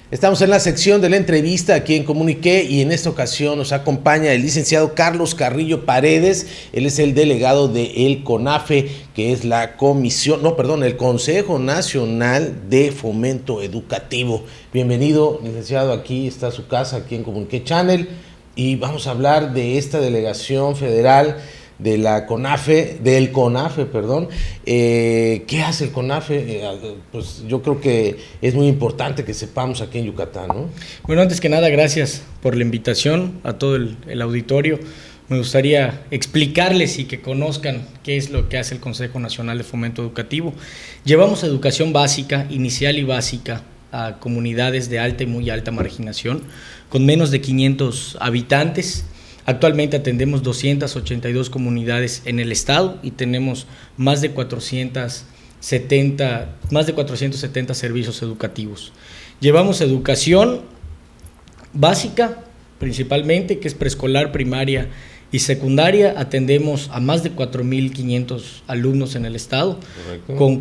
Estamos en la sección de la entrevista aquí en Comuniqué y en esta ocasión nos acompaña el licenciado Carlos Carrillo Paredes. Él es el delegado de el CONAFE, que es la el Consejo Nacional de Fomento Educativo. Bienvenido, licenciado, aquí está su casa, aquí en Comuniqué Channel, y vamos a hablar de esta delegación federal de la CONAFE, del CONAFE, perdón. ¿Qué hace el CONAFE? Pues yo creo que es muy importante que sepamos aquí en Yucatán, ¿no? Bueno, antes que nada, gracias por la invitación a todo el auditorio. Me gustaría explicarles y que conozcan qué es lo que hace el Consejo Nacional de Fomento Educativo. Llevamos educación básica, inicial y básica a comunidades de alta y muy alta marginación, con menos de 500 habitantes. Actualmente atendemos 282 comunidades en el estado y tenemos más de 470 servicios educativos. Llevamos educación básica principalmente, que es preescolar, primaria y secundaria. Atendemos a más de 4.500 alumnos en el estado. Correcto. Con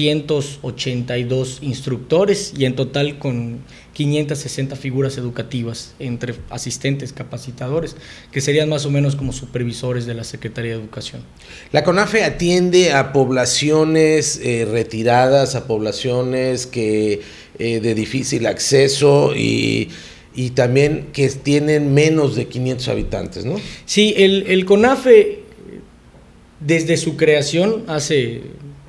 482 instructores y en total con 560 figuras educativas entre asistentes, capacitadores, que serían más o menos como supervisores de la Secretaría de Educación. La CONAFE atiende a poblaciones retiradas, a poblaciones que de difícil acceso y también que tienen menos de 500 habitantes, ¿no? Sí, el CONAFE, desde su creación hace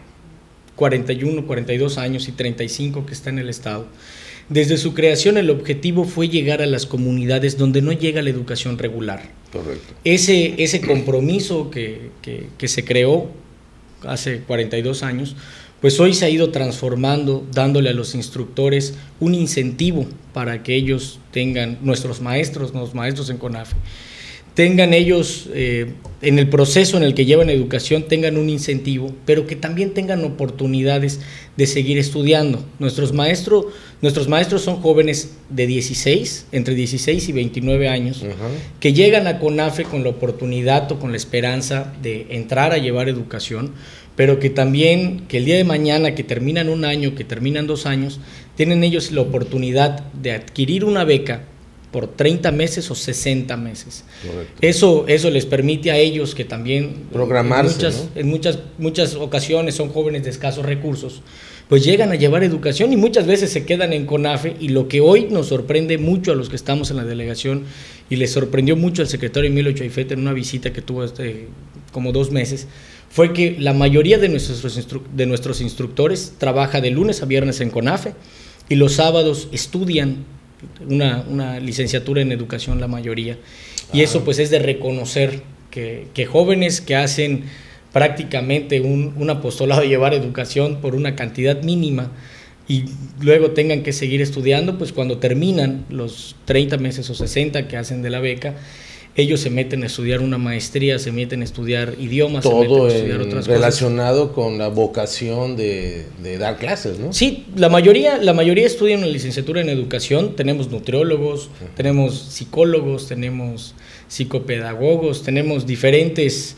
41, 42 años y 35 que está en el estado, desde su creación el objetivo fue llegar a las comunidades donde no llega la educación regular. Correcto. Ese compromiso que se creó hace 42 años, pues hoy se ha ido transformando, dándole a los instructores un incentivo para que ellos tengan, los maestros en CONAFE, tengan ellos, en el proceso en el que llevan educación, tengan un incentivo, pero que también tengan oportunidades de seguir estudiando. Nuestros maestros son jóvenes de entre 16 y 29 años, que llegan a CONAFE con la oportunidad o con la esperanza de entrar a llevar educación, pero que también, que el día de mañana, que terminan un año, que terminan 2 años, tienen ellos la oportunidad de adquirir una beca por 30 meses o 60 meses. Correcto. Eso les permite a ellos que también programarse, en muchas ocasiones son jóvenes de escasos recursos, pues llegan a llevar educación y muchas veces se quedan en CONAFE. Y lo que hoy nos sorprende mucho a los que estamos en la delegación, y les sorprendió mucho al secretario Emilio Choifet en una visita que tuvo como 2 meses, fue que la mayoría de nuestros instructores trabaja de lunes a viernes en CONAFE y los sábados estudian una licenciatura en educación, la mayoría. Y eso pues es de reconocer que jóvenes que hacen prácticamente un apostolado de llevar educación por una cantidad mínima y luego tengan que seguir estudiando, pues cuando terminan los 30 meses o 60 que hacen de la beca, ellos se meten a estudiar una maestría, se meten a estudiar idiomas, todo se meten a estudiar otras relacionado cosas. Con la vocación de dar clases, ¿no? Sí, la mayoría estudian una licenciatura en educación. Tenemos nutriólogos, tenemos psicólogos, tenemos psicopedagogos, tenemos diferentes.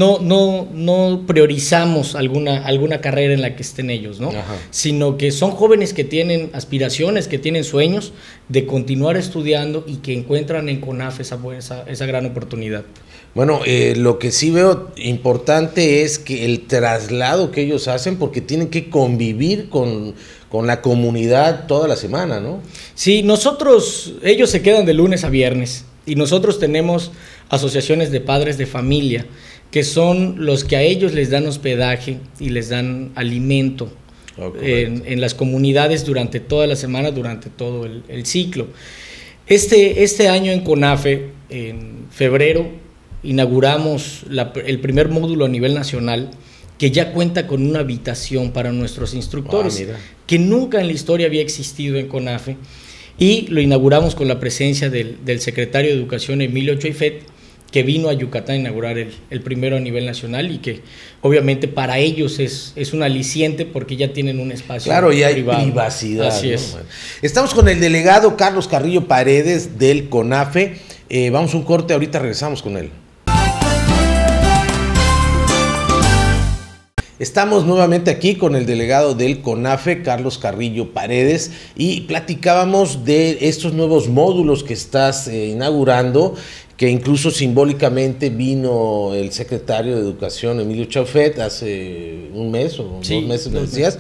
No priorizamos alguna carrera en la que estén ellos, ¿no? Sino que son jóvenes que tienen aspiraciones, que tienen sueños de continuar estudiando y que encuentran en CONAFE esa gran oportunidad. Bueno, lo que sí veo importante es que el traslado que ellos hacen, porque tienen que convivir con la comunidad toda la semana, ¿no? Sí, ellos se quedan de lunes a viernes y nosotros tenemos asociaciones de padres de familia, que son los que a ellos les dan hospedaje y les dan alimento en las comunidades durante toda la semana, durante todo el ciclo. Este año en CONAFE, en febrero, inauguramos el primer módulo a nivel nacional, que ya cuenta con una habitación para nuestros instructores, que nunca en la historia había existido en CONAFE, y lo inauguramos con la presencia del secretario de Educación, Emilio Choifet, que vino a Yucatán a inaugurar el primero a nivel nacional, y que obviamente para ellos es un aliciente porque ya tienen un espacio privado. Claro, y hay privacidad. Así es. Bueno, estamos con el delegado Carlos Carrillo Paredes del CONAFE. Vamos a un corte, ahorita regresamos con él. Estamos nuevamente aquí con el delegado del CONAFE, Carlos Carrillo Paredes, y platicábamos de estos nuevos módulos que estás inaugurando, que incluso simbólicamente vino el secretario de Educación, Emilio Chaufet, hace un mes o 2 meses, me decías,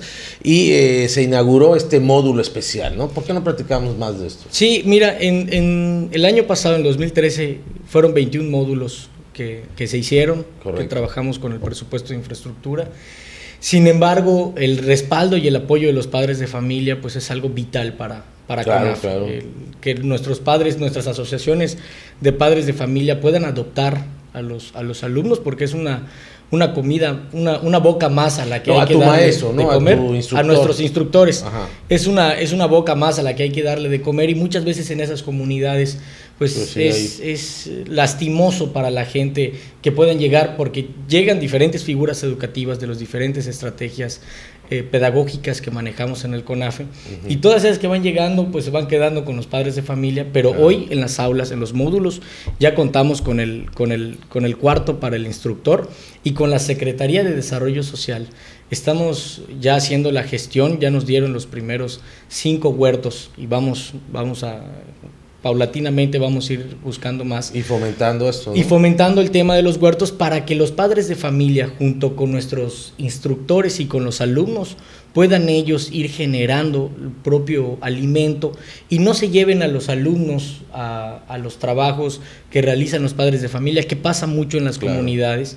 y se inauguró este módulo especial, ¿no? ¿Por qué no platicamos más de esto? Sí, mira, en el año pasado, en 2013, fueron 21 módulos que se hicieron, que trabajamos con el presupuesto de infraestructura. Sin embargo, el respaldo y el apoyo de los padres de familia pues es algo vital para CONAFE. Claro. Que nuestros padres, nuestras asociaciones de padres de familia puedan adoptar a los alumnos, porque es una comida, una boca más a la que hay que darle de comer a nuestros instructores. Es una boca más a la que hay que darle de comer, y muchas veces en esas comunidades pues sí, es lastimoso para la gente que puedan llegar, porque llegan diferentes figuras educativas de las diferentes estrategias pedagógicas que manejamos en el CONAFE, y todas esas que van llegando pues se van quedando con los padres de familia, pero hoy en las aulas, en los módulos, ya contamos con el cuarto para el instructor, y con la Secretaría de Desarrollo Social estamos ya haciendo la gestión. Ya nos dieron los primeros 5 huertos y vamos a paulatinamente vamos a ir buscando más. Y fomentando esto, ¿no? Y fomentando el tema de los huertos, para que los padres de familia, junto con nuestros instructores y con los alumnos, puedan ellos ir generando el propio alimento y no se lleven a los alumnos a los trabajos que realizan los padres de familia, que pasa mucho en las comunidades.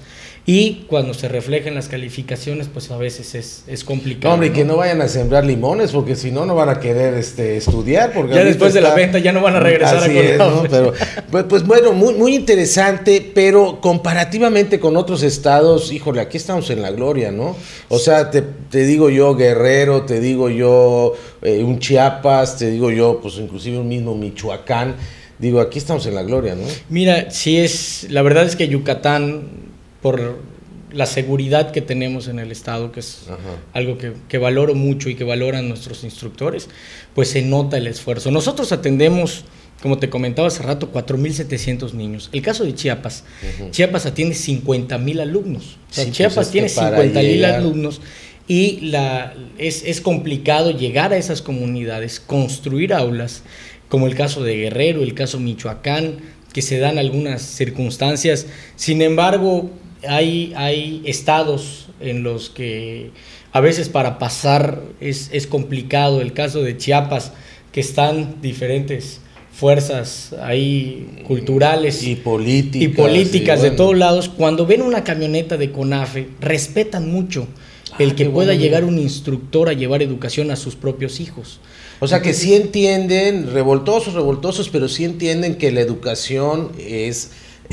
Y cuando se reflejan las calificaciones, pues a veces es complicado. Hombre, ¿no? Y que no vayan a sembrar limones, porque si no, no van a querer estudiar. Porque ya después de la venta ya no van a regresar a Colorado. ¿No? Pero, pues bueno, muy interesante, pero comparativamente con otros estados, híjole, aquí estamos en la gloria, ¿no? O sea, te digo yo Guerrero, te digo yo un Chiapas, te digo yo, pues inclusive un mismo Michoacán. Digo, aquí estamos en la gloria, ¿no? Mira, la verdad es que Yucatán, por la seguridad que tenemos en el estado, que es algo que valoro mucho y que valoran nuestros instructores, pues se nota el esfuerzo. Nosotros atendemos, como te comentaba hace rato, 4,700 niños. El caso de Chiapas, Chiapas atiende 50,000 alumnos. O sea, sí, Chiapas pues tiene 50,000 alumnos, y es complicado llegar a esas comunidades, construir aulas, como el caso de Guerrero, el caso Michoacán, que se dan algunas circunstancias. Sin embargo, hay estados en los que a veces para pasar es complicado. El caso de Chiapas, que están diferentes fuerzas ahí culturales y políticas de todos lados. Cuando ven una camioneta de CONAFE, respetan mucho el que pueda llegar un instructor a llevar educación a sus propios hijos. O sea, que sí entienden, revoltosos, pero sí entienden que la educación es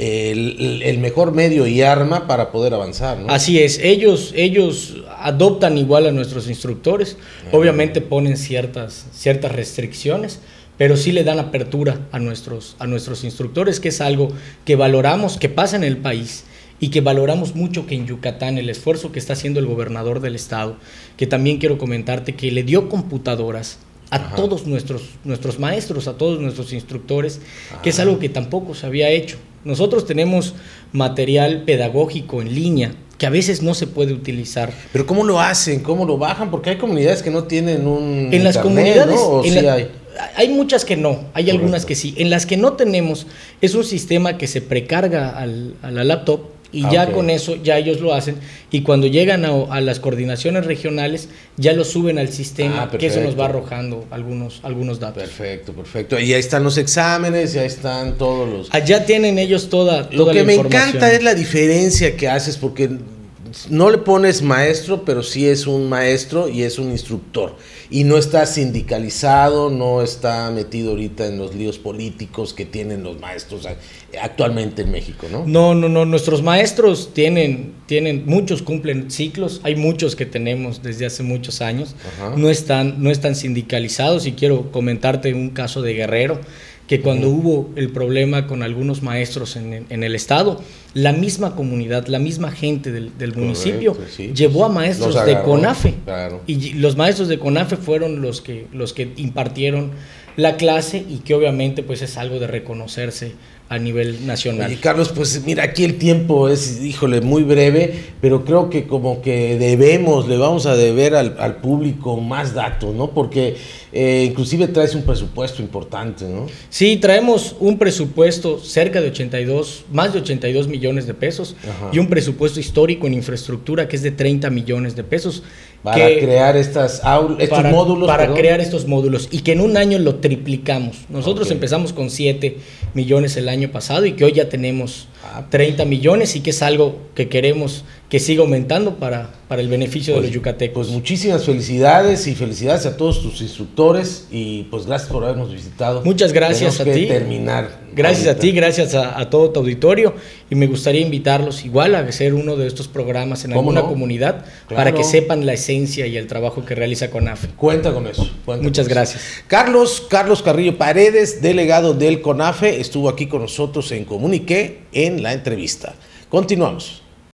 el mejor medio y arma para poder avanzar, ¿no? Así es, ellos adoptan igual a nuestros instructores, obviamente ponen ciertas restricciones, pero sí le dan apertura a nuestros instructores, que es algo que valoramos, que pasa en el país, y que valoramos mucho que en Yucatán, el esfuerzo que está haciendo el gobernador del estado, que también quiero comentarte, que le dio computadoras a todos nuestros maestros, a todos nuestros instructores, que es algo que tampoco se había hecho. Nosotros tenemos material pedagógico en línea que a veces no se puede utilizar. ¿Pero cómo lo hacen? ¿Cómo lo bajan? Porque hay comunidades que no tienen un en las internet, comunidades, ¿no? ¿O sí hay muchas que no, hay algunas que sí. En las que no tenemos, es un sistema que se precarga a la laptop, y ya con eso ya ellos lo hacen, y cuando llegan a las coordinaciones regionales ya lo suben al sistema, que eso nos va arrojando algunos datos. Perfecto. Y ahí están los exámenes, ya están todos los... Allá tienen ellos toda Lo que la me información. encanta es la diferencia que haces, porque no le pones maestro, pero sí es un maestro y es un instructor. Y no está sindicalizado, no está metido ahorita en los líos políticos que tienen los maestros actualmente en México, ¿no? No, nuestros maestros tienen muchos cumplen ciclos, hay muchos que tenemos desde hace muchos años, no están sindicalizados, y quiero comentarte un caso de Guerrero, que cuando hubo el problema con algunos maestros en el estado, la misma comunidad, la misma gente del municipio llevó a maestros de CONAFE, y los maestros de CONAFE fueron los que impartieron la clase, y que obviamente pues es algo de reconocerse a nivel nacional. Oye, Carlos, pues mira, aquí el tiempo es, híjole, muy breve, pero creo que como que le vamos a deber al público más datos, ¿no? Porque inclusive traes un presupuesto importante, ¿no? Sí, traemos un presupuesto más de 82 millones de pesos. Ajá. Y un presupuesto histórico en infraestructura que es de 30 millones de pesos. Para crear estos módulos. Para crear estos módulos y que en un año lo triplicamos. Nosotros empezamos con 7 millones el año pasado y que hoy ya tenemos 30 millones y que es algo que queremos que siga aumentando para el beneficio de los yucatecos. Pues muchísimas felicidades y felicidades a todos tus instructores y pues gracias por habernos visitado. Muchas gracias a ti. Gracias a ti, gracias a todo tu auditorio y me gustaría invitarlos igual a hacer uno de estos programas en alguna comunidad para que sepan la esencia y el trabajo que realiza CONAFE. Cuenta con eso. Muchas gracias. Carlos Carrillo Paredes, delegado del CONAFE, estuvo aquí con nosotros en Comuniqué en la entrevista. Continuamos.